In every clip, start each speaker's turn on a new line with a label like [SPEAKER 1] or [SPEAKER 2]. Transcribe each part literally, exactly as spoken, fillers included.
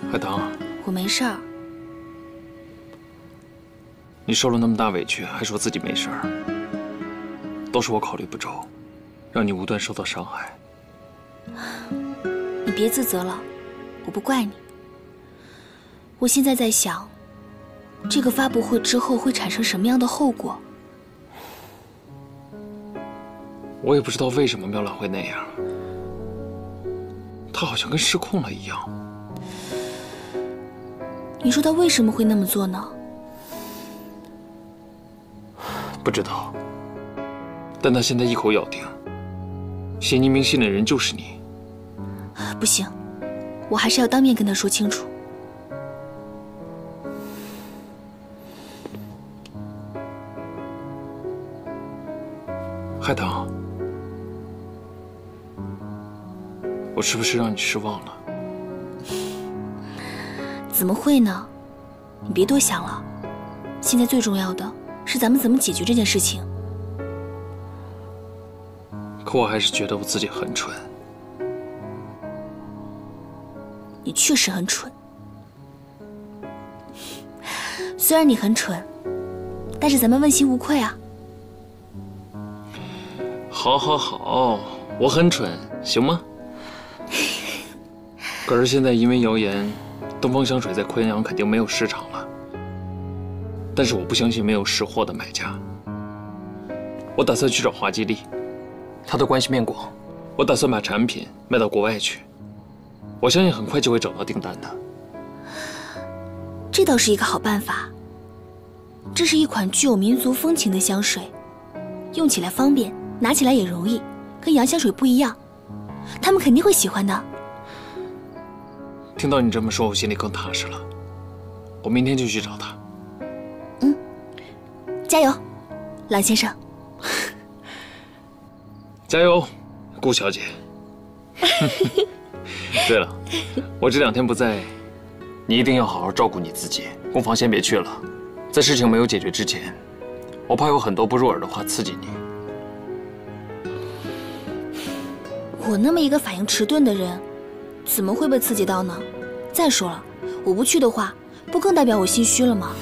[SPEAKER 1] 海棠，
[SPEAKER 2] 我没事儿。
[SPEAKER 1] 你受了那么大委屈，还说自己没事儿，都是我考虑不周，让你无端受到伤害。
[SPEAKER 2] 你别自责了，我不怪你。我现在在想，这个发布会之后会产生什么样的后果？
[SPEAKER 1] 我也不知道为什么妙兰会那样，她好像跟失控了一样。
[SPEAKER 2] 你说她为什么会那么做呢？
[SPEAKER 1] 不知道，但她现在一口咬定，写匿名信的人就是你。
[SPEAKER 2] 不行，我还是要当面跟她说清楚。
[SPEAKER 1] 海棠，我是不是让你失望了？
[SPEAKER 2] 怎么会呢？你别多想了，现在最重要的是咱们怎么解决这件事情。
[SPEAKER 1] 可我还是觉得我自己很蠢。
[SPEAKER 2] 你确实很蠢，虽然你很蠢，但是咱们问心无愧啊。
[SPEAKER 1] 好，好，好，我很蠢，行吗？可是现在因为谣言，东方香水在昆阳肯定没有市场了。但是我不相信没有识货的买家。我打算去找华吉利，他的关系面广，我打算把产品卖到国外去。我相信很快就会找到订单的。
[SPEAKER 2] 这倒是一个好办法。这是一款具有民族风情的香水，用起来方便，拿起来也容易，跟洋香水不一样，他们肯定会喜欢的。
[SPEAKER 1] 听到你这么说，我心里更踏实了。我明天就去找他。
[SPEAKER 2] 嗯，加油，郎先生。
[SPEAKER 1] 加油，顾小姐。对了，我这两天不在，你一定要好好照顾你自己。工坊先别去了，在事情没有解决之前，我怕有很多不入耳的话刺激你。
[SPEAKER 2] 我那么一个反应迟钝的人，怎么会被刺激到呢？再说了，我不去的话，不更代表我心虚了吗？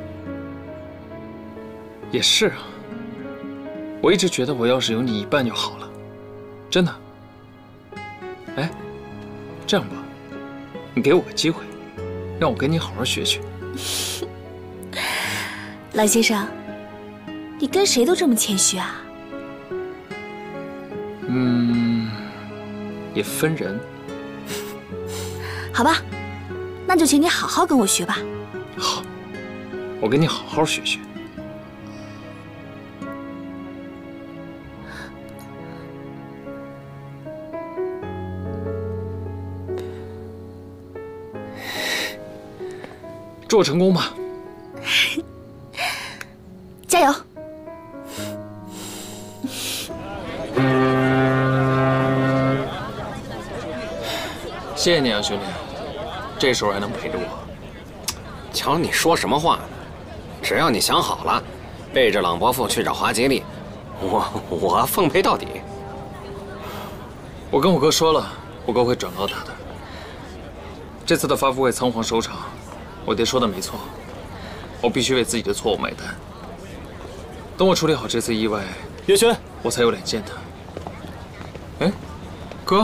[SPEAKER 1] 也是啊，我一直觉得我要是有你一半就好了，真的。哎，这样吧，你给我个机会，让我跟你好好学学。
[SPEAKER 2] 郎先生，你跟谁都这么谦虚啊？
[SPEAKER 1] 嗯，也分人。
[SPEAKER 2] 好吧，那就请你好好跟我学吧。
[SPEAKER 1] 好，我跟你好好学学。祝我成功吧！
[SPEAKER 2] 加油！
[SPEAKER 1] 谢谢你啊，兄弟，这时候还能陪着我。
[SPEAKER 3] 瞧你说什么话呢？只要你想好了，背着朗伯父去找华吉利，我我奉陪到底。
[SPEAKER 1] 我跟我哥说了，我哥会转告他的。这次的发布会仓皇收场，我爹说的没错，我必须为自己的错误买单。等我处理好这次意外，
[SPEAKER 4] 叶轩，
[SPEAKER 1] 我才有脸见他。哎，哥，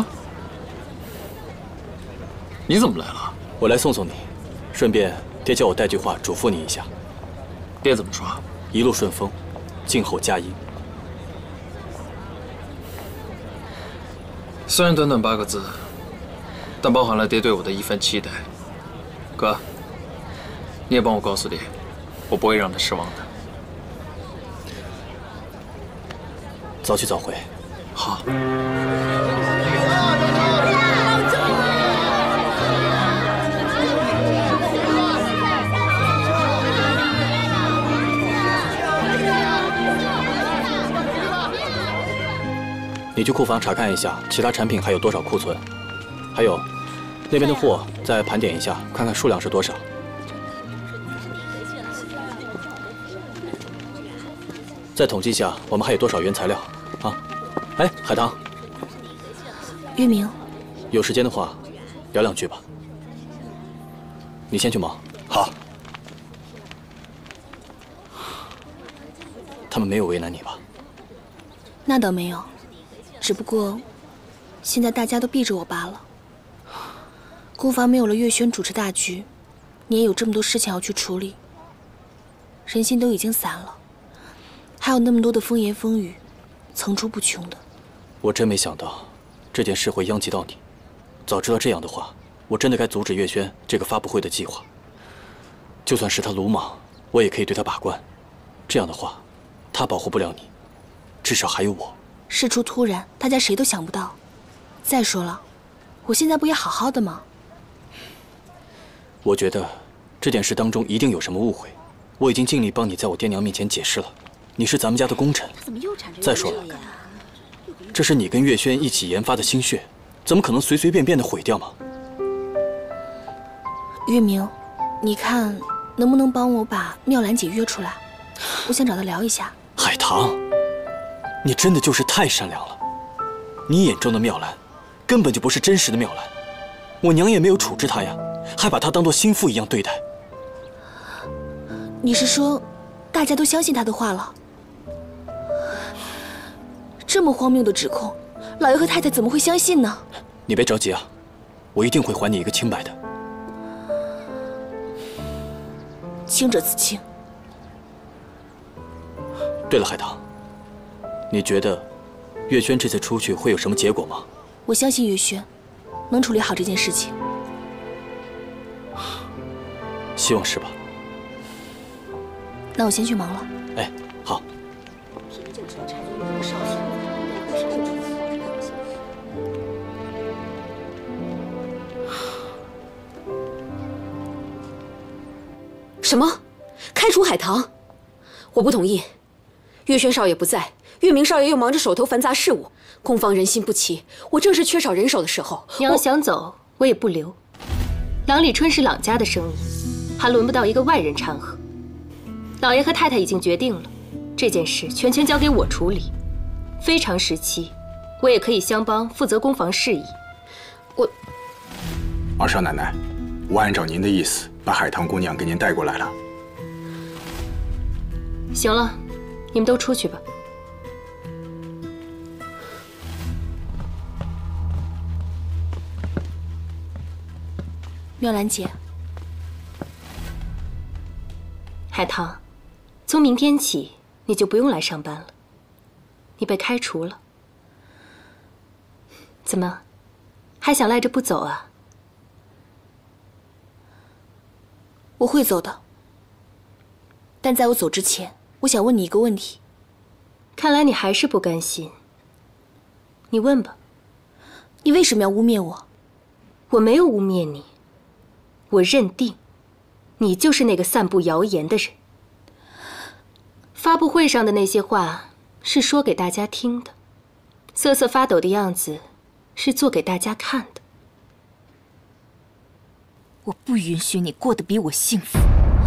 [SPEAKER 1] 你怎么来了？
[SPEAKER 4] 我来送送你，顺便爹叫我带句话嘱咐你一下。
[SPEAKER 1] 爹怎么说？
[SPEAKER 4] 一路顺风，静候佳音。
[SPEAKER 1] 虽然短短八个字，但包含了爹对我的一番期待。哥，你也帮我告诉爹，我不会让他失望的。
[SPEAKER 4] 早去早回。
[SPEAKER 1] 好。
[SPEAKER 4] 你去库房查看一下，其他产品还有多少库存？还有，那边的货再盘点一下，看看数量是多少。再统计一下，我们还有多少原材料啊？哎，海棠，
[SPEAKER 2] 月明，
[SPEAKER 4] 有时间的话，聊两句吧。 你先去忙。
[SPEAKER 5] 好。
[SPEAKER 4] 他们没有为难你吧？
[SPEAKER 2] 那倒没有，只不过现在大家都避着我罢了。宫房没有了月轩主持大局，你也有这么多事情要去处理，人心都已经散了，还有那么多的风言风语，层出不穷的。
[SPEAKER 4] 我真没想到这件事会殃及到你。早知道这样的话，我真的该阻止月轩这个发布会的计划。就算是他鲁莽，我也可以对他把关。这样的话，他保护不了你，至少还有我。
[SPEAKER 2] 事出突然，大家谁都想不到。再说了，我现在不也好好的吗？
[SPEAKER 4] 我觉得这件事当中一定有什么误会。我已经尽力帮你在我爹娘面前解释了，你是咱们家的功臣。再说了，这是你跟月轩一起研发的心血，怎么可能随随便便的毁掉吗？
[SPEAKER 2] 月明，你看能不能帮我把妙兰姐约出来？我想找她聊一下。
[SPEAKER 4] 海棠，你真的就是太善良了。你眼中的妙兰，根本就不是真实的妙兰。我娘也没有处置她呀，还把她当作心腹一样对待。
[SPEAKER 2] 你是说，大家都相信她的话了？这么荒谬的指控，老爷和太太怎么会相信呢？
[SPEAKER 4] 你别着急啊，我一定会还你一个清白的。
[SPEAKER 2] 清者自清。
[SPEAKER 4] 对了，海棠，你觉得月轩这次出去会有什么结果吗？
[SPEAKER 2] 我相信月轩能处理好这件事情。
[SPEAKER 4] 希望是吧？
[SPEAKER 2] 那我先去忙了。
[SPEAKER 4] 哎，好。
[SPEAKER 6] 什么？开除海棠？我不同意。月轩少爷不在，月明少爷又忙着手头繁杂事务，宫房人心不齐，我正是缺少人手的时候。
[SPEAKER 7] 你要想走，我也不留。郎里春是郎家的生意，还轮不到一个外人掺和。老爷和太太已经决定了，这件事全权交给我处理。非常时期，我也可以相帮负责宫房事宜。
[SPEAKER 6] 我，
[SPEAKER 5] 二少奶奶，我按照您的意思，把海棠姑娘给您带过来了。
[SPEAKER 7] 行了，你们都出去吧。
[SPEAKER 2] 妙兰姐，
[SPEAKER 7] 海棠，从明天起你就不用来上班了，你被开除了。怎么，还想赖着不走啊？
[SPEAKER 2] 我会走的，但在我走之前，我想问你一个问题。
[SPEAKER 7] 看来你还是不甘心。你问吧。
[SPEAKER 2] 你为什么要污蔑我？
[SPEAKER 7] 我没有污蔑你，我认定你就是那个散布谣言的人。发布会上的那些话是说给大家听的，瑟瑟发抖的样子是做给大家看的。
[SPEAKER 8] 我不允许你过得比我幸福。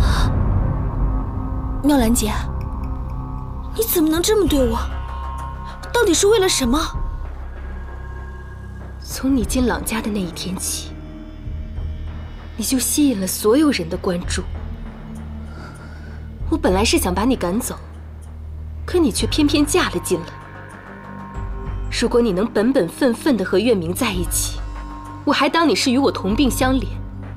[SPEAKER 2] 妙兰姐，你怎么能这么对我？到底是为了什么？
[SPEAKER 7] 从你进朗家的那一天起，你就吸引了所有人的关注。我本来是想把你赶走，可你却偏偏嫁了进来。如果你能本本分分地和月明在一起，我还当你是与我同病相怜。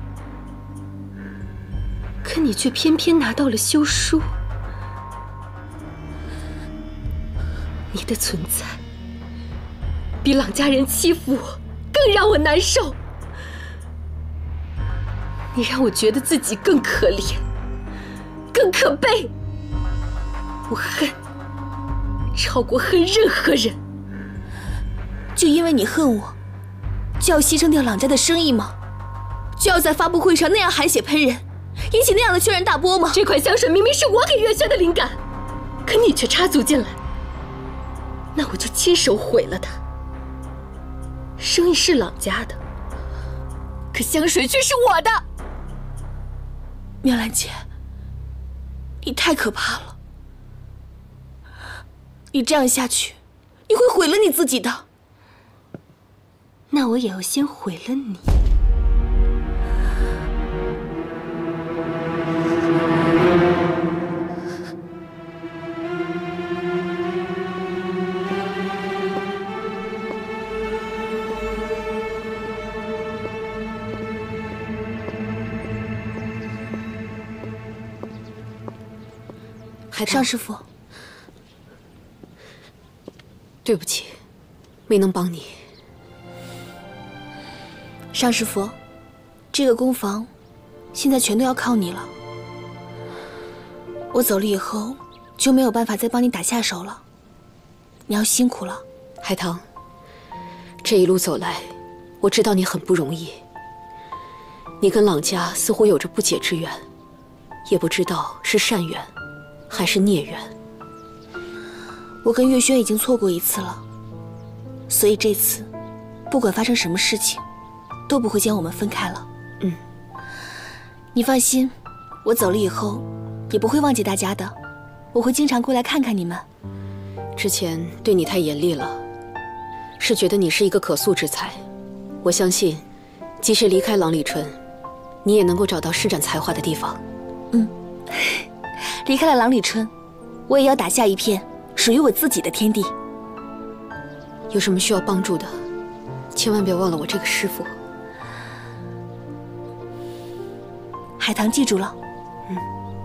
[SPEAKER 7] 可你却偏偏拿到了休书。你的存在比朗家人欺负我更让我难受。你让我觉得自己更可怜，更可悲。我恨，超过恨任何人。
[SPEAKER 2] 就因为你恨我，就要牺牲掉朗家的生意吗？就要在发布会上那样含血喷人，引起那样的轩然大波吗？
[SPEAKER 7] 这款香水明明是我给月轩的灵感，可你却插足进来，那我就亲手毁了它。生意是朗家的，可香水却是我的。
[SPEAKER 2] 妙兰姐，你太可怕了！你这样下去，你会毁了你自己的。
[SPEAKER 7] 那我也要先毁了你。
[SPEAKER 6] 海棠，
[SPEAKER 2] 尚师傅，
[SPEAKER 6] 对不起，没能帮你。
[SPEAKER 2] 尚师傅，这个工房现在全都要靠你了。我走了以后，就没有办法再帮你打下手了。你要辛苦了，
[SPEAKER 6] 海棠。这一路走来，我知道你很不容易。你跟朗家似乎有着不解之缘，也不知道是善缘，还是孽缘。
[SPEAKER 2] 我跟月轩已经错过一次了，所以这次，不管发生什么事情，都不会将我们分开了。
[SPEAKER 6] 嗯，
[SPEAKER 2] 你放心，我走了以后，也不会忘记大家的。我会经常过来看看你们。
[SPEAKER 6] 之前对你太严厉了，是觉得你是一个可塑之才。我相信，即使离开郎里春，你也能够找到施展才华的地方。
[SPEAKER 2] 嗯，离开了郎里春，我也要打下一片属于我自己的天地。
[SPEAKER 6] 有什么需要帮助的，千万别忘了我这个师傅。
[SPEAKER 2] 海棠记住了。
[SPEAKER 6] 嗯。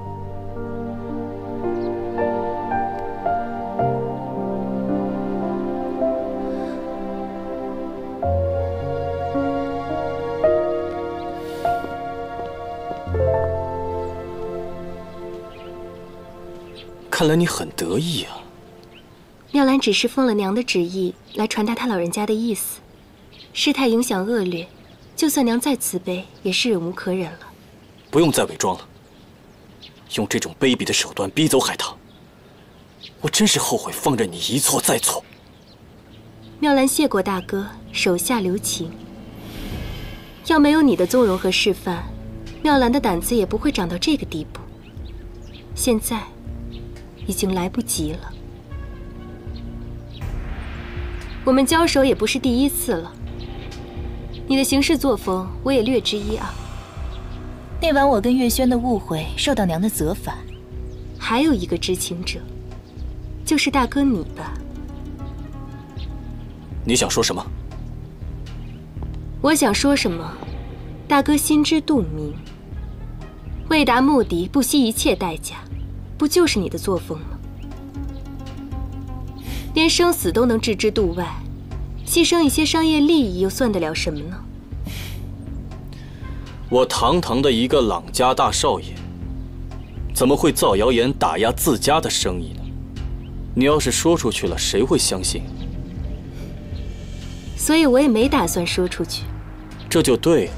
[SPEAKER 4] 看来你很得意啊。
[SPEAKER 7] 妙兰只是奉了娘的旨意来传达她老人家的意思。事态影响恶劣，就算娘再慈悲，也是忍无可忍了。
[SPEAKER 4] 不用再伪装了，用这种卑鄙的手段逼走海棠，我真是后悔放任你一错再错。
[SPEAKER 7] 妙兰谢过大哥，手下留情。要没有你的纵容和示范，妙兰的胆子也不会长到这个地步。现在已经来不及了。我们交手也不是第一次了，你的行事作风我也略知一二。
[SPEAKER 8] 那晚我跟月轩的误会受到娘的责罚，
[SPEAKER 7] 还有一个知情者，就是大哥你吧？
[SPEAKER 4] 你想说什么？
[SPEAKER 7] 我想说什么，大哥心知肚明。为达目的不惜一切代价，不就是你的作风吗？连生死都能置之度外，牺牲一些商业利益又算得了什么呢？
[SPEAKER 4] 我堂堂的一个朗家大少爷，怎么会造谣言打压自家的生意呢？你要是说出去了，谁会相信？
[SPEAKER 7] 所以我也没打算说出去。
[SPEAKER 4] 这就对了。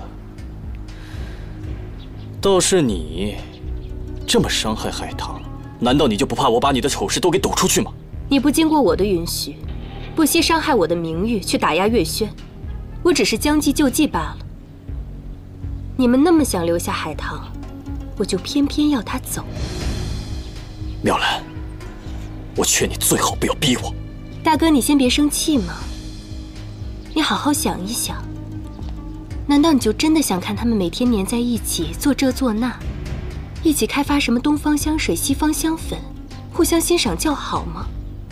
[SPEAKER 4] 倒是你这么伤害海棠，难道你就不怕我把你的丑事都给抖出去吗？
[SPEAKER 7] 你不经过我的允许，不惜伤害我的名誉去打压月轩，我只是将计就计罢了。你们那么想留下海棠，我就偏偏要他走。
[SPEAKER 4] 妙兰，我劝你最好不要逼我。
[SPEAKER 7] 大哥，你先别生气嘛。你好好想一想，难道你就真的想看他们每天黏在一起做这做那，一起开发什么东方香水、西方香粉，互相欣赏叫好吗？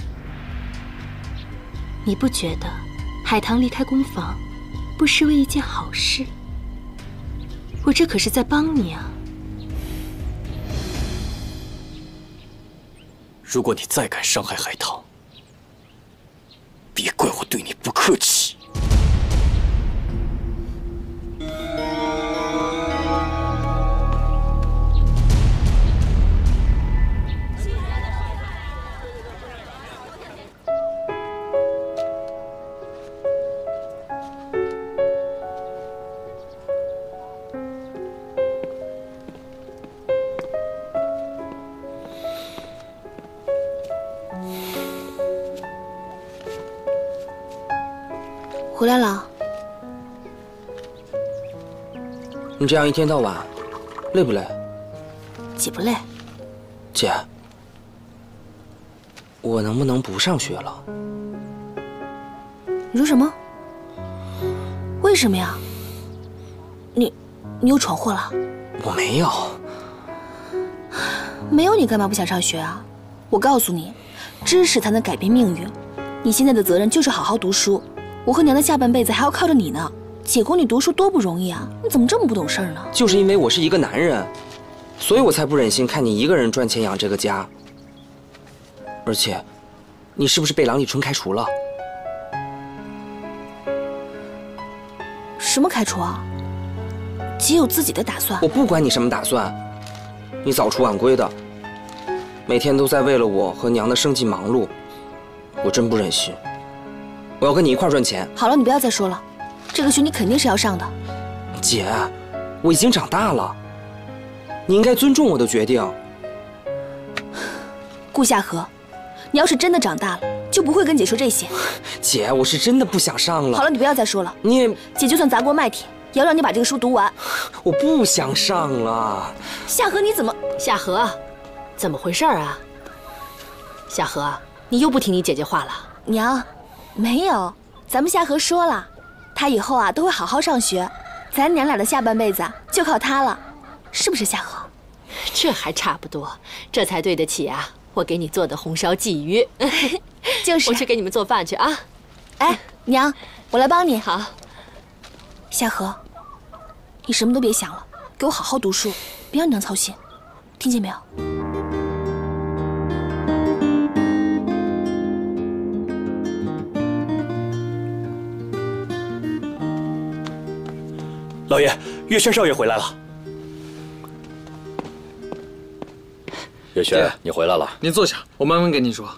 [SPEAKER 7] 你不觉得海棠离开工房不失为一件好事？我这可是在帮你啊！
[SPEAKER 4] 如果你再敢伤害海棠，别怪我对你不客气。
[SPEAKER 2] 回来了。
[SPEAKER 9] 你这样一天到晚，累不累？
[SPEAKER 2] 姐不累。
[SPEAKER 9] 姐，我能不能不上学了？
[SPEAKER 2] 你说什么？为什么呀？你，你又闯祸了？
[SPEAKER 9] 我没有。
[SPEAKER 2] 没有你干嘛不想上学啊？我告诉你，知识才能改变命运。你现在的责任就是好好读书。我和娘的下半辈子还要靠着你呢，姐供你读书多不容易啊！你怎么这么不懂事呢？
[SPEAKER 9] 就是因为我是一个男人，所以我才不忍心看你一个人赚钱养这个家。 而且，你是不是被郎里春开除了？
[SPEAKER 2] 什么开除啊？姐有自己的打算。
[SPEAKER 9] 我不管你什么打算，你早出晚归的，每天都在为了我和娘的生计忙碌，我真不忍心。我要跟你一块赚钱。
[SPEAKER 2] 好了，你不要再说了，这个学你肯定是要上的。
[SPEAKER 9] 姐，我已经长大了，你应该尊重我的决定。
[SPEAKER 2] 顾夏荷，你要是真的长大了，就不会跟姐说这些。
[SPEAKER 9] 姐，我是真的不想上了。
[SPEAKER 2] 好了，你不要再说了。
[SPEAKER 9] 你也，
[SPEAKER 2] 姐就算砸锅卖铁，也要让你把这个书读完。
[SPEAKER 9] 我不想上了。
[SPEAKER 2] 夏荷，你怎么？
[SPEAKER 6] 夏荷，怎么回事啊？夏荷，你又不听你姐姐话了？
[SPEAKER 2] 娘，没有，咱们夏荷说了，她以后啊都会好好上学，咱娘俩的下半辈子就靠她了，是不是夏荷？
[SPEAKER 6] 这还差不多，这才对得起啊我给你做的红烧鲫鱼。
[SPEAKER 2] 就是，
[SPEAKER 6] 我去给你们做饭去啊。
[SPEAKER 2] 哎，娘，我来帮你。
[SPEAKER 6] 好。
[SPEAKER 2] 夏荷，你什么都别想了，给我好好读书，别让娘操心，听见没有？
[SPEAKER 4] 老爷，月轩少爷回来了。
[SPEAKER 10] 月轩，你回来了。
[SPEAKER 1] 您坐下，我慢慢跟您说。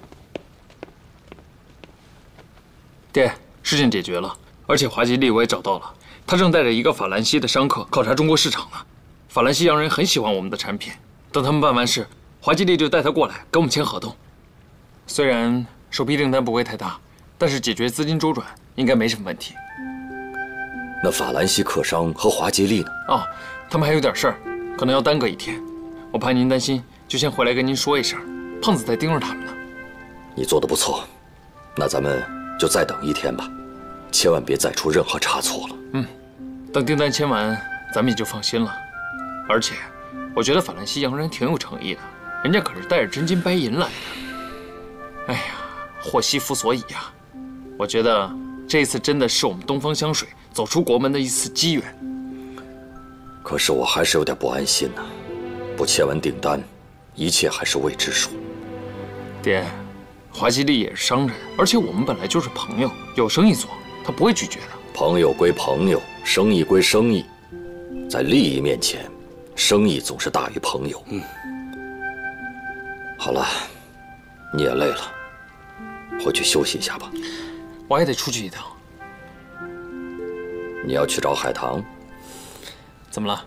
[SPEAKER 1] 爹，事情解决了，而且华吉利我也找到了，他正带着一个法兰西的商客考察中国市场呢。法兰西洋人很喜欢我们的产品，等他们办完事，华吉利就带他过来跟我们签合同。虽然首批订单不会太大，但是解决资金周转应该没什么问题。
[SPEAKER 10] 那法兰西客商和华吉利呢？
[SPEAKER 1] 哦，他们还有点事儿，可能要耽搁一天。我怕您担心，就先回来跟您说一声。胖子在盯着他们呢。
[SPEAKER 10] 你做得不错，那咱们就再等一天吧，千万别再出任何差错了。
[SPEAKER 1] 嗯，等订单签完，咱们也就放心了。而且，我觉得法兰西洋人挺有诚意的，人家可是带着真金白银来的。哎呀，祸兮福所倚呀！我觉得这一次真的是我们东方香水走出国门的一次机缘。
[SPEAKER 10] 可是我还是有点不安心呐、啊，不签完订单，一切还是未知数。
[SPEAKER 1] 爹，华吉利也是商人，而且我们本来就是朋友，有生意做，他不会拒绝的。
[SPEAKER 10] 朋友归朋友，生意归生意，在利益面前，生意总是大于朋友。嗯。好了，你也累了，回去休息一下吧。
[SPEAKER 1] 我也得出去一趟。
[SPEAKER 10] 你要去找海棠？
[SPEAKER 1] 怎么了？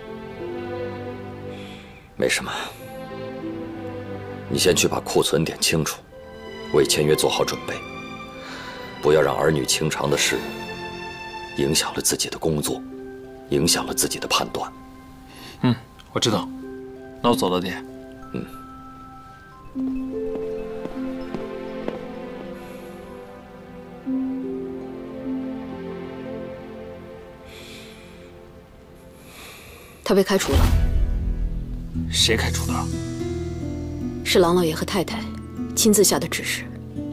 [SPEAKER 10] 没什么。你先去把库存点清楚，为签约做好准备，不要让儿女情长的事影响了自己的工作，影响了自己的判断。
[SPEAKER 1] 嗯，我知道。那我走了，爹。
[SPEAKER 10] 嗯。
[SPEAKER 6] 他被开除了。
[SPEAKER 1] 谁开除的？
[SPEAKER 6] 是郎老爷和太太亲自下的指示。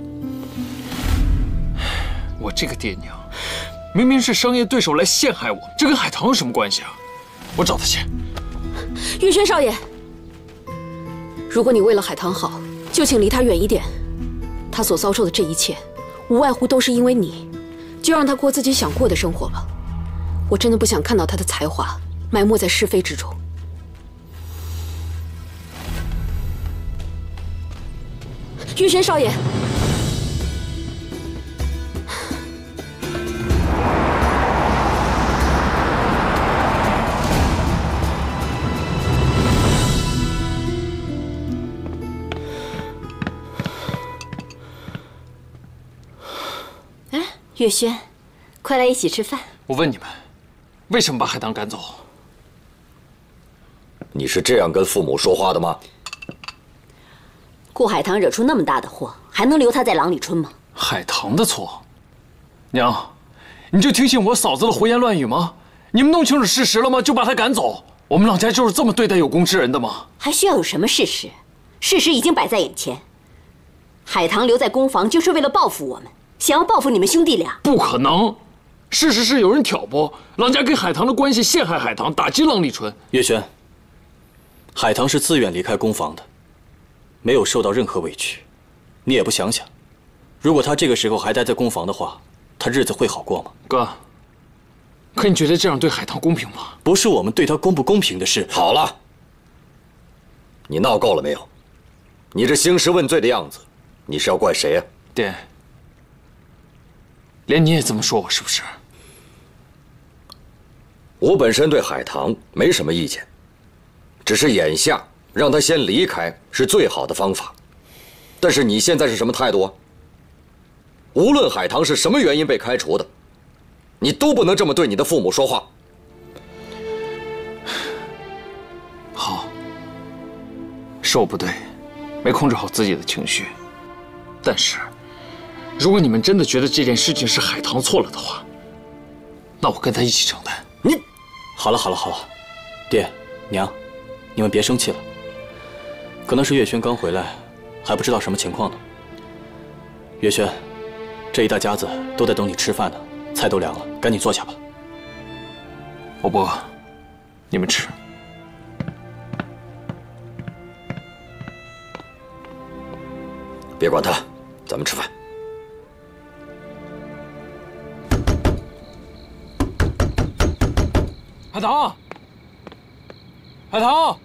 [SPEAKER 1] 我这个爹娘，明明是商业对手来陷害我，这跟海棠有什么关系啊？我找他去。
[SPEAKER 6] 玉轩少爷，如果你为了海棠好，就请离他远一点。他所遭受的这一切，无外乎都是因为你，就让他过自己想过的生活吧。我真的不想看到他的才华埋没在是非之中。玉轩少爷，
[SPEAKER 7] 哎，月轩，快来一起吃饭。
[SPEAKER 1] 我问你们，为什么把海棠赶走？
[SPEAKER 10] 你是这样跟父母说话的吗？
[SPEAKER 11] 顾海棠惹出那么大的祸，还能留他在郎里春吗？
[SPEAKER 1] 海棠的错，娘，你就听信我嫂子的胡言乱语吗？你们弄清楚事实了吗？就把她赶走？我们郎家就是这么对待有功之人的吗？
[SPEAKER 11] 还需要有什么事实？事实已经摆在眼前。海棠留在宫房就是为了报复我们，想要报复你们兄弟俩。
[SPEAKER 1] 不可能，事实是有人挑拨郎家跟海棠的关系，陷害海棠，打击郎里春。
[SPEAKER 4] 月轩，海棠是自愿离开宫房的。 没有受到任何委屈，你也不想想，如果他这个时候还待在宫房的话，他日子会好过吗？
[SPEAKER 1] 哥，可你觉得这样对海棠公平吗？
[SPEAKER 4] 不是我们对他公不公平的事。
[SPEAKER 10] 好了，你闹够了没有？你这兴师问罪的样子，你是要怪谁呀？
[SPEAKER 1] 爹，连你也这么说我是不是？
[SPEAKER 10] 我本身对海棠没什么意见，只是眼下让他先离开是最好的方法。但是你现在是什么态度啊？无论海棠是什么原因被开除的，你都不能这么对你的父母说话。
[SPEAKER 1] 好，是我不对，没控制好自己的情绪。但是，如果你们真的觉得这件事情是海棠错了的话，那我跟他一起承担。
[SPEAKER 4] 你，好了好了好了，爹娘，你们别生气了。可能是月轩刚回来，还不知道什么情况呢。月轩，这一大家子都在等你吃饭呢，菜都凉了，赶紧坐下吧。
[SPEAKER 1] 我不饿，你们吃。
[SPEAKER 10] 别管他，咱们吃饭。
[SPEAKER 1] 海棠，海棠。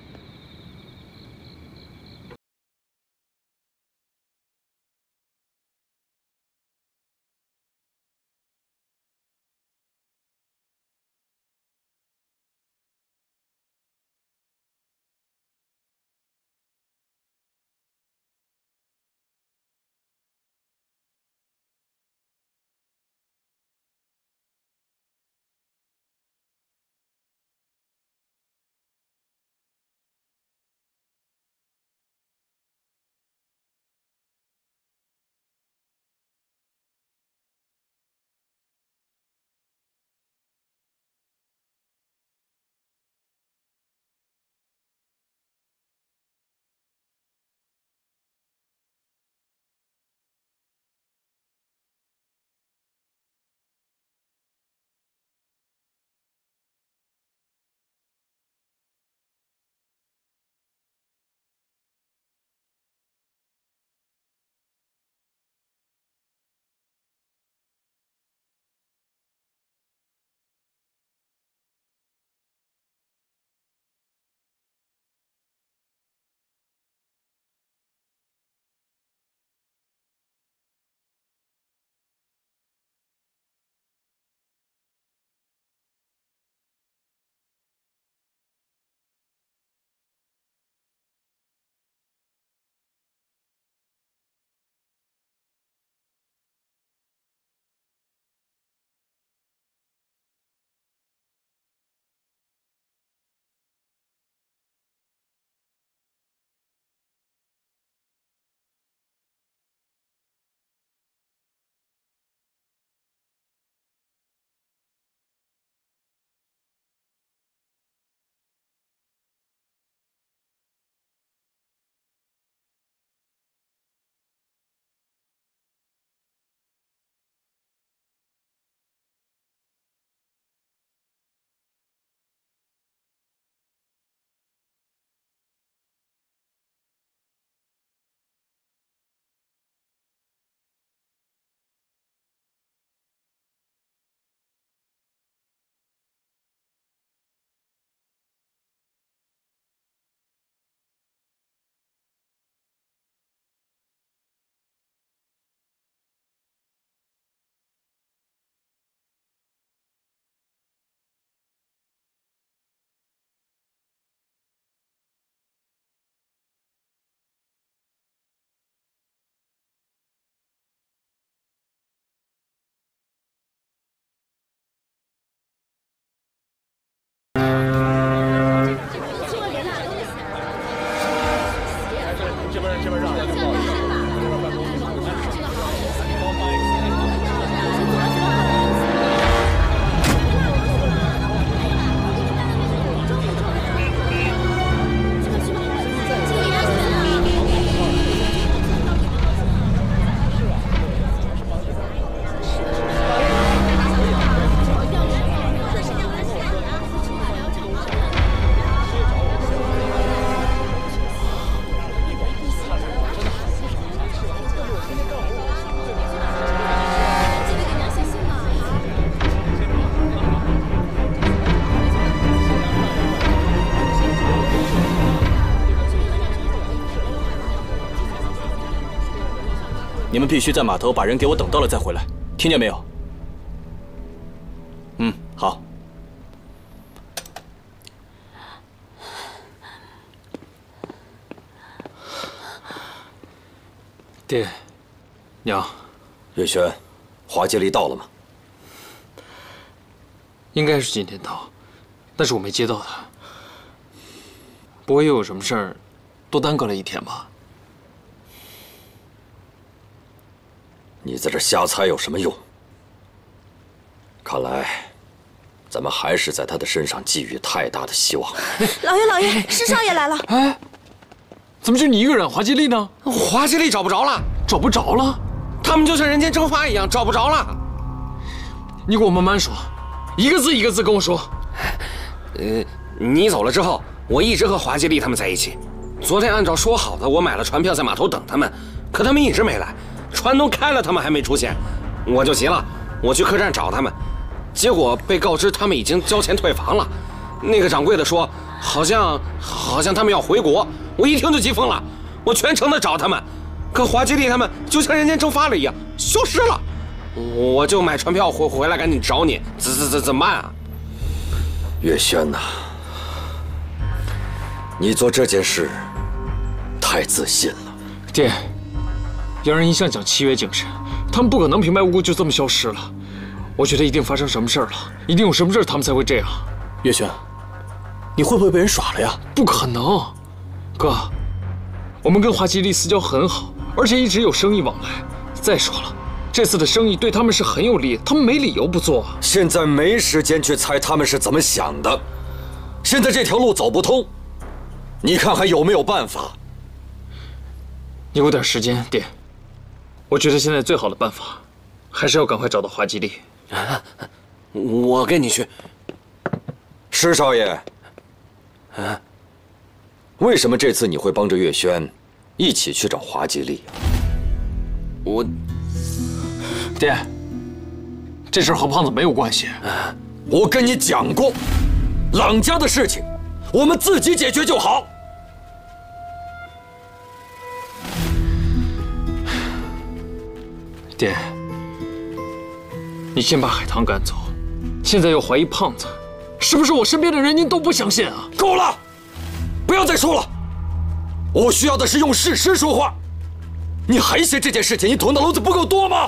[SPEAKER 4] 们必须在码头把人给我等到了再回来，听见没有？嗯，好。
[SPEAKER 1] 爹，娘，
[SPEAKER 10] 月轩，华接力到了吗？
[SPEAKER 1] 应该是今天到，但是我没接到他。不会又有什么事儿，多耽搁了一天吧？
[SPEAKER 10] 你在这瞎猜有什么用？看来，咱们还是在他的身上寄予太大的希望。
[SPEAKER 12] 老爷，老爷，师少爷来了。
[SPEAKER 1] 哎，怎么就你一个人？华接力呢？
[SPEAKER 3] 华接力找不着了，
[SPEAKER 1] 找不着了。
[SPEAKER 3] 他们就像人间蒸发一样，找不着了。
[SPEAKER 1] 你给我慢慢说，一个字一个字跟我说。
[SPEAKER 3] 呃，你走了之后，我一直和华接力他们在一起。昨天按照说好的，我买了船票在码头等他们，可他们一直没来，船都开了，他们还没出现，我就急了，我去客栈找他们，结果被告知他们已经交钱退房了。那个掌柜的说，好像好像他们要回国，我一听就急疯了，我全程的找他们，可华接力他们就像人间蒸发了一样，消失了。我就买船票回回来赶紧找你，怎怎怎怎么办啊？
[SPEAKER 10] 月轩呐，你做这件事太自信了。
[SPEAKER 1] 爹，洋人一向讲契约精神，他们不可能平白无故就这么消失了。我觉得一定发生什么事儿了，一定有什么事儿他们才会这样。
[SPEAKER 4] 月轩，你会不会被人耍了呀？
[SPEAKER 1] 不可能，哥，我们跟华接力私交很好，而且一直有生意往来。再说了，这次的生意对他们是很有利，他们没理由不做啊。
[SPEAKER 10] 现在没时间去猜他们是怎么想的，现在这条路走不通，你看还有没有办法？
[SPEAKER 1] 你给我点时间，爹。我觉得现在最好的办法，还是要赶快找到华基力。
[SPEAKER 3] 啊，我跟你去。
[SPEAKER 10] 施少爷，啊，为什么这次你会帮着月轩一起去找华基力？
[SPEAKER 3] 我，
[SPEAKER 1] 爹，这事和胖子没有关系。
[SPEAKER 10] 啊，我跟你讲过，朗家的事情，我们自己解决就好。
[SPEAKER 1] 爹，你先把海棠赶走，现在又怀疑胖子，是不是我身边的人您都不相信啊？
[SPEAKER 10] 够了，不要再说了，我需要的是用事实说话。你还嫌这件事情你捅的篓子不够多吗？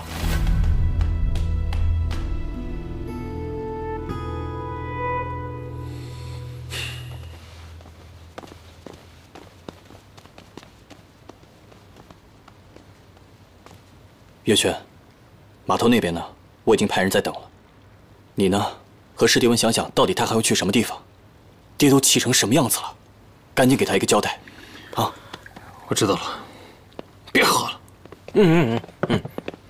[SPEAKER 4] 月轩，码头那边呢，我已经派人在等了。你呢，和师弟文想想，到底他还会去什么地方？爹都气成什么样子了，赶紧给他一个交代，啊！
[SPEAKER 1] 我知道了，别喝了。
[SPEAKER 3] 嗯嗯嗯嗯。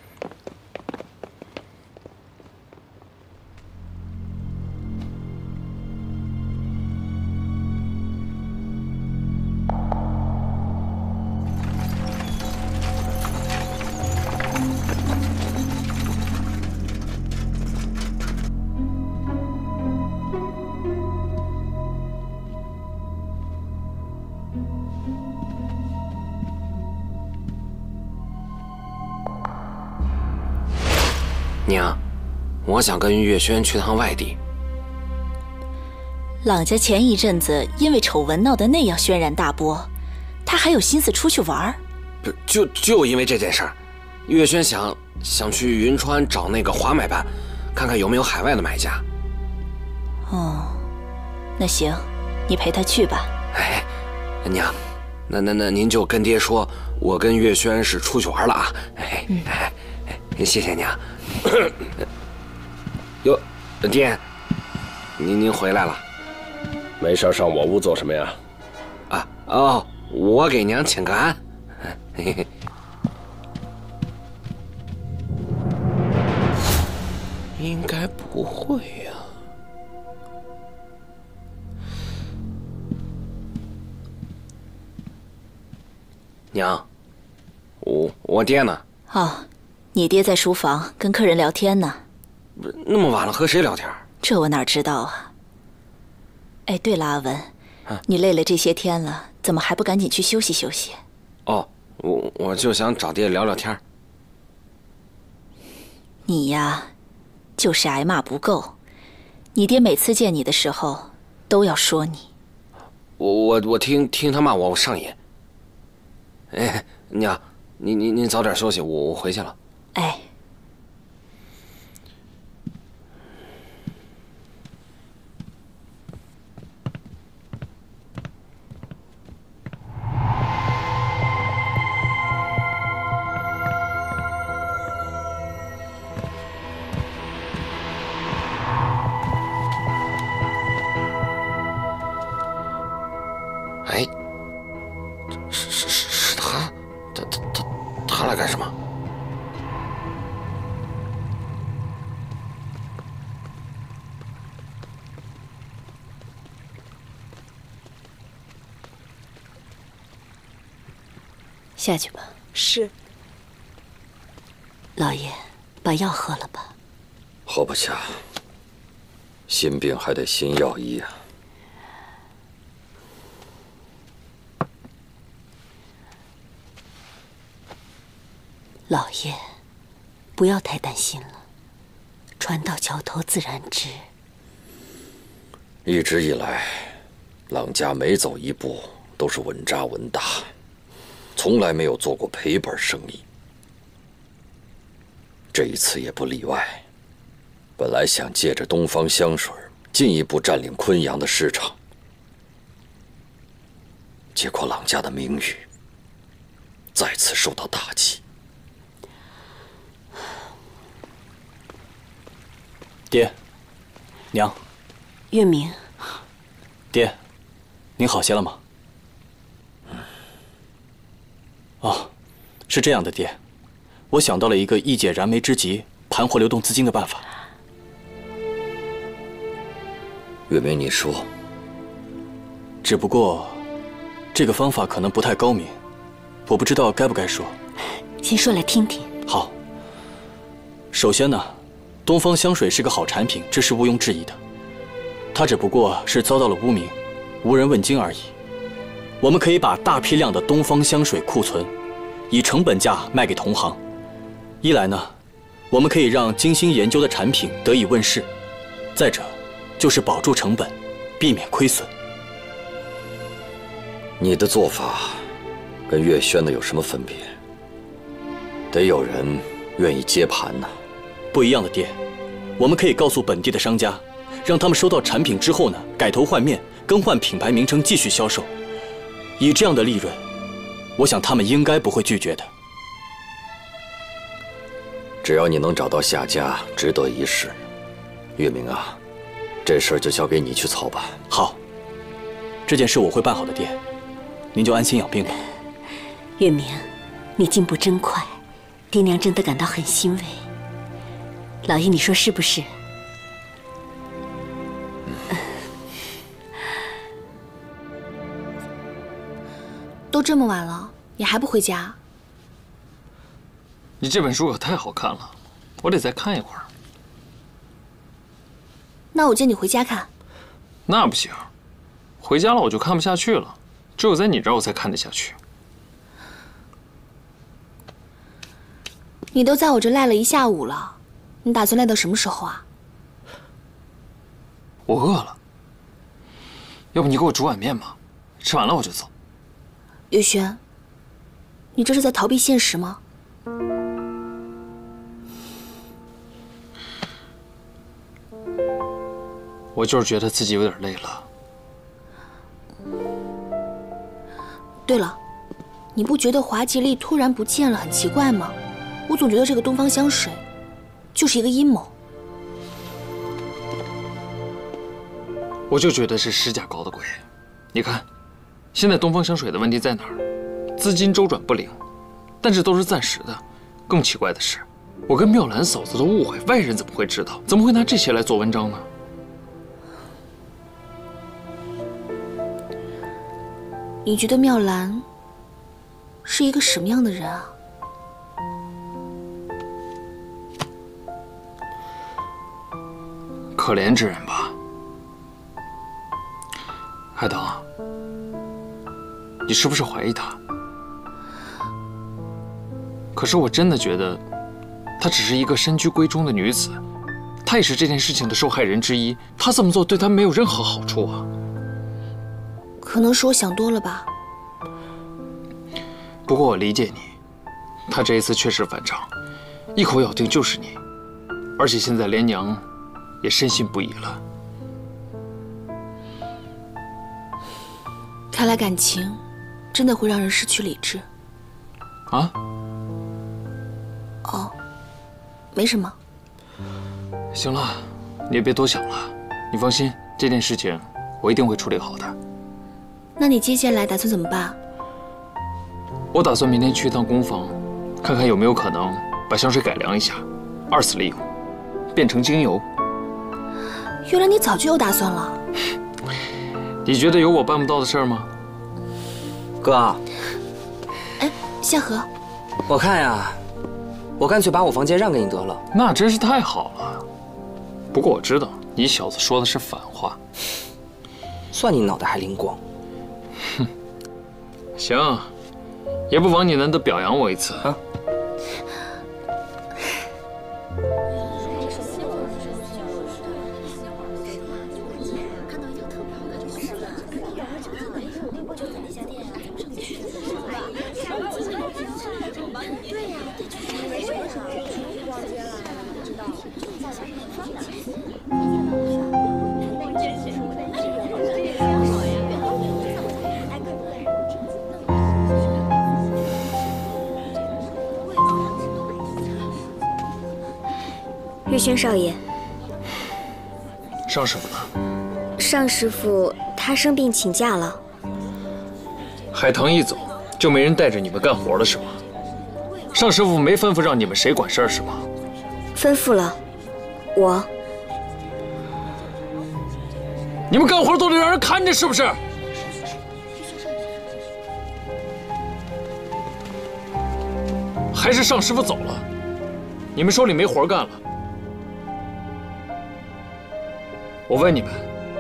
[SPEAKER 3] 娘，我想跟月轩去趟外地。
[SPEAKER 8] 朗家前一阵子因为丑闻闹得那样轩然大波，他还有心思出去玩？
[SPEAKER 3] 不，就就因为这件事儿，月轩想想去云川找那个华买办，看看有没有海外的买家。
[SPEAKER 8] 哦，那行，你陪他去吧。
[SPEAKER 3] 哎，娘，那那那您就跟爹说，我跟月轩是出去玩了啊。哎哎哎，谢谢娘。哟，爹，您您回来了，
[SPEAKER 13] 没事上我屋做什么呀？
[SPEAKER 3] 啊哦，我给娘请个安。嘿嘿，应该不会呀。娘，我我爹呢？
[SPEAKER 8] 哦。你爹在书房跟客人聊天呢。
[SPEAKER 3] 那么晚了和谁聊天？
[SPEAKER 8] 这我哪知道啊。哎，对了，阿文，啊、你累了这些天了，怎么还不赶紧去休息休息？
[SPEAKER 3] 哦，我我就想找爹聊聊天。
[SPEAKER 8] 你呀，就是挨骂不够。你爹每次见你的时候，都要说你。
[SPEAKER 3] 我我我听听他骂我，我上瘾。哎，娘，你你你早点休息，我我回去了。
[SPEAKER 8] 哎。
[SPEAKER 3] 哎，是是是是他，他他他他来干什么？
[SPEAKER 11] 下去吧。
[SPEAKER 12] 是。
[SPEAKER 11] 老爷，把药喝了吧。
[SPEAKER 10] 喝不下，心病还得心药医啊。
[SPEAKER 11] 老爷，不要太担心了，船到桥头自然直。
[SPEAKER 10] 一直以来，朗家每走一步都是稳扎稳打，从来没有做过赔本生意。这一次也不例外。本来想借着东方香水进一步占领昆阳的市场，结果朗家的名誉再次受到打击。
[SPEAKER 4] 爹，娘，
[SPEAKER 11] 月明，
[SPEAKER 4] 爹，您好些了吗？哦，是这样的，爹，我想到了一个一解燃眉之急、盘活流动资金的办法。
[SPEAKER 10] 月明，你说。
[SPEAKER 4] 只不过，这个方法可能不太高明，我不知道该不该说。
[SPEAKER 11] 先说来听听。
[SPEAKER 4] 好。首先呢。东方香水是个好产品，这是毋庸置疑的。它只不过是遭到了污名，无人问津而已。我们可以把大批量的东方香水库存，以成本价卖给同行。一来呢，我们可以让精心研究的产品得以问世；再者，就是保住成本，避免亏损。
[SPEAKER 10] 你的做法跟月轩的有什么分别？得有人愿意接盘呢。
[SPEAKER 4] 不一样的，爹，我们可以告诉本地的商家，让他们收到产品之后呢，改头换面，更换品牌名称，继续销售。以这样的利润，我想他们应该不会拒绝的。
[SPEAKER 10] 只要你能找到下家，值得一试。月明啊，这事儿就交给你去操办。
[SPEAKER 4] 好，这件事我会办好的，爹，您就安心养病吧。
[SPEAKER 11] 月明，你进步真快，爹娘真的感到很欣慰。老爷，你说是不是？
[SPEAKER 2] 嗯、都这么晚了，你还不回家？
[SPEAKER 1] 你这本书可太好看了，我得再看一会儿。
[SPEAKER 2] 那我接你回家看。
[SPEAKER 1] 那不行，回家了我就看不下去了，只有在你这儿我才看得下去。
[SPEAKER 2] 你都在我这赖了一下午了。你打算赖到什么时候啊？
[SPEAKER 1] 我饿了，要不你给我煮碗面吧，吃完了我就走。
[SPEAKER 2] 月轩，你这是在逃避现实吗？
[SPEAKER 1] 我就是觉得自己有点累了。
[SPEAKER 2] 对了，你不觉得华吉利突然不见了很奇怪吗？我总觉得这个东方香水就是一个阴谋。
[SPEAKER 1] 我就觉得是石甲搞的鬼。你看，现在东方香水的问题在哪儿？资金周转不灵，但这都是暂时的。更奇怪的是，我跟妙兰嫂子的误会，外人怎么会知道？怎么会拿这些来做文章呢？
[SPEAKER 2] 你觉得妙兰是一个什么样的人啊？
[SPEAKER 1] 可怜之人吧。海棠，你是不是怀疑他？可是我真的觉得她只是一个身居闺中的女子，她也是这件事情的受害人之一。她这么做对她没有任何好处啊。
[SPEAKER 2] 可能是我想多了吧。
[SPEAKER 1] 不过我理解你，她这一次确实反常，一口咬定就是你，而且现在连娘也深信不疑了。
[SPEAKER 2] 看来感情真的会让人失去理智。
[SPEAKER 1] 啊？
[SPEAKER 2] 哦，没什么。
[SPEAKER 1] 行了，你也别多想了。你放心，这件事情我一定会处理好的。
[SPEAKER 2] 那你接下来打算怎么办？
[SPEAKER 1] 我打算明天去一趟工坊，看看有没有可能把香水改良一下，二次利用，变成精油。
[SPEAKER 2] 原来你早就有打算了。
[SPEAKER 1] 你觉得有我办不到的事儿吗？
[SPEAKER 9] 哥，
[SPEAKER 2] 哎，夏荷，
[SPEAKER 9] 我看呀，我干脆把我房间让给你得了。
[SPEAKER 1] 那真是太好了。不过我知道你小子说的是反话。
[SPEAKER 9] 算你脑袋还灵光。
[SPEAKER 1] 哼，行，也不枉你难得表扬我一次啊。
[SPEAKER 14] 月轩少爷，
[SPEAKER 1] 尚师傅呢？
[SPEAKER 14] 尚师傅他生病请假了。
[SPEAKER 1] 海棠一走，就没人带着你们干活了是吗？尚师傅没吩咐让你们谁管事儿是吗？
[SPEAKER 14] 吩咐了，我。
[SPEAKER 1] 你们干活都得让人看着是不是？还是尚师傅走了，你们手里没活干了？我问你们，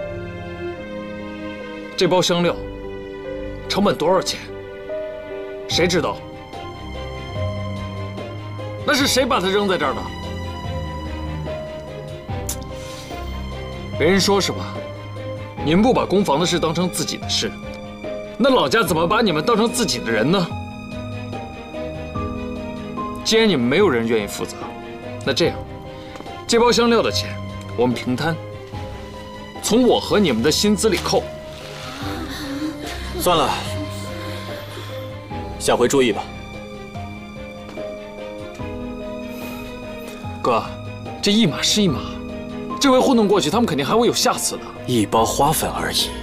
[SPEAKER 1] 这包香料成本多少钱？谁知道？那是谁把它扔在这儿的？别人说是吧？你们不把工坊的事当成自己的事，那老家怎么把你们当成自己的人呢？既然你们没有人愿意负责，那这样，这包香料的钱我们平摊，从我和你们的薪资里扣。
[SPEAKER 4] 算了，下回注意吧。
[SPEAKER 1] 哥，这一码是一码，这回糊弄过去，他们肯定还会有下次的。
[SPEAKER 4] 一包花粉而已，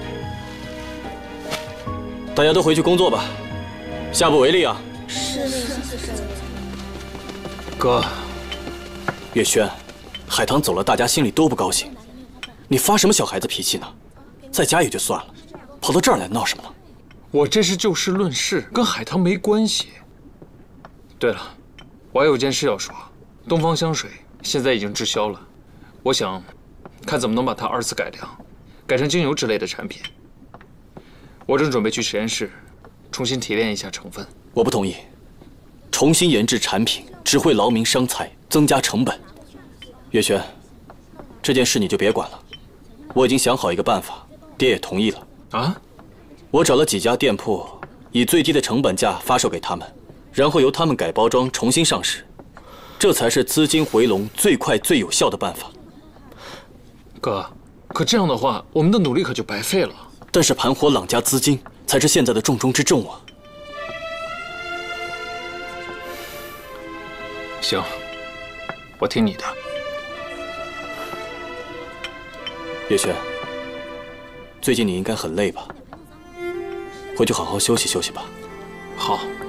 [SPEAKER 4] 大家都回去工作吧，下不为例啊。
[SPEAKER 14] 是是。
[SPEAKER 1] 哥，
[SPEAKER 4] 月轩，海棠走了，大家心里都不高兴。你发什么小孩子脾气呢？在家也就算了，跑到这儿来闹什么呢？
[SPEAKER 1] 我这是就事论事，跟海棠没关系。对了，我还有件事要说，东方香水现在已经滞销了，我想看怎么能把它二次改良，改成精油之类的产品。我正准备去实验室重新提炼一下成分。
[SPEAKER 4] 我不同意，重新研制产品只会劳民伤财，增加成本。月轩，这件事你就别管了，我已经想好一个办法，爹也同意了。
[SPEAKER 1] 啊？
[SPEAKER 4] 我找了几家店铺，以最低的成本价发售给他们，然后由他们改包装重新上市，这才是资金回笼最快最有效的办法。
[SPEAKER 1] 哥，可这样的话，我们的努力可就白费了。
[SPEAKER 4] 但是盘活朗家资金才是现在的重中之重啊。
[SPEAKER 1] 行，我听你的。
[SPEAKER 4] 月轩，最近你应该很累吧？回去好好休息休息吧。
[SPEAKER 1] 好。